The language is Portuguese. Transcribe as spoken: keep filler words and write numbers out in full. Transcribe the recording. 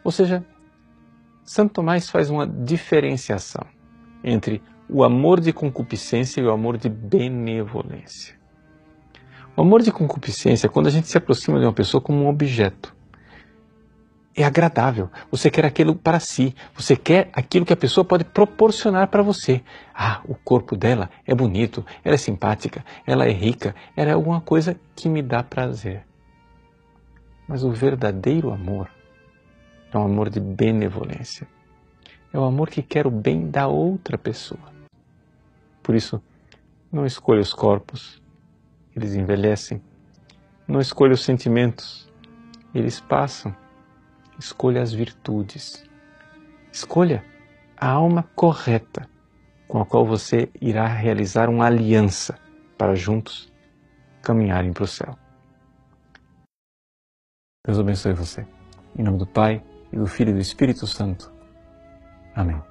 Ou seja, Santo Tomás faz uma diferenciação entre o amor de concupiscência e o amor de benevolência. O amor de concupiscência é quando a gente se aproxima de uma pessoa como um objeto. É agradável, você quer aquilo para si, você quer aquilo que a pessoa pode proporcionar para você. Ah, o corpo dela é bonito, ela é simpática, ela é rica, ela é alguma coisa que me dá prazer. Mas o verdadeiro amor é um amor de benevolência. É o amor que quer o bem da outra pessoa. Por isso, não escolha os corpos, eles envelhecem. Não escolha os sentimentos, eles passam. Escolha as virtudes. Escolha a alma correta com a qual você irá realizar uma aliança para juntos caminharem para o céu. Deus abençoe você. Em nome do Pai, e do Filho e do Espírito Santo. Amém.